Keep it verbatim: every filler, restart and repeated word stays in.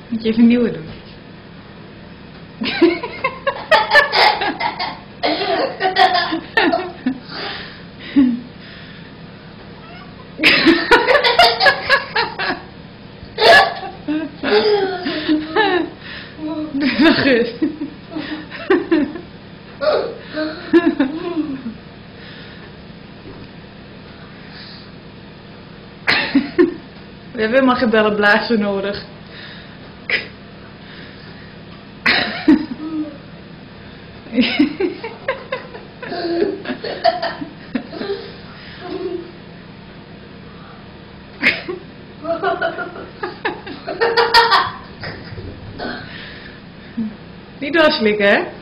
Moet je even een nieuwe doen. Nog eens. We hebben helemaal geen bellenblazer nodig. Niet doorslikken, hè?